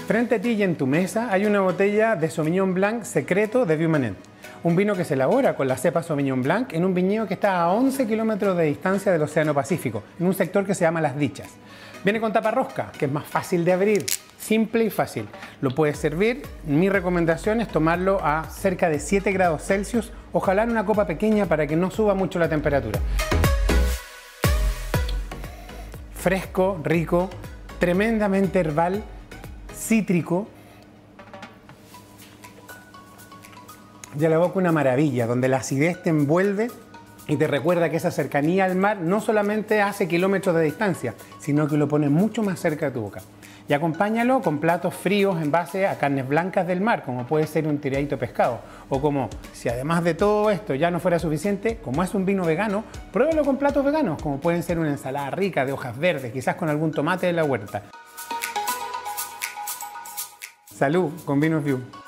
Frente a ti y en tu mesa hay una botella de Sauvignon Blanc secreto de Vieux Manet. Un vino que se elabora con la cepa Sauvignon Blanc en un viñedo que está a 11 kilómetros de distancia del Océano Pacífico, en un sector que se llama Las Dichas. Viene con tapa rosca, que es más fácil de abrir, simple y fácil. Lo puedes servir. Mi recomendación es tomarlo a cerca de 7 grados Celsius, ojalá en una copa pequeña para que no suba mucho la temperatura. Fresco, rico, tremendamente herbal, cítrico. Y a la boca una maravilla, donde la acidez te envuelve y te recuerda que esa cercanía al mar no solamente hace kilómetros de distancia, sino que lo pone mucho más cerca de tu boca. Y acompáñalo con platos fríos en base a carnes blancas del mar, como puede ser un tiradito de pescado. O como, si además de todo esto ya no fuera suficiente, como es un vino vegano, pruébalo con platos veganos, como pueden ser una ensalada rica de hojas verdes, quizás con algún tomate de la huerta. Salud con Vinos Vieux.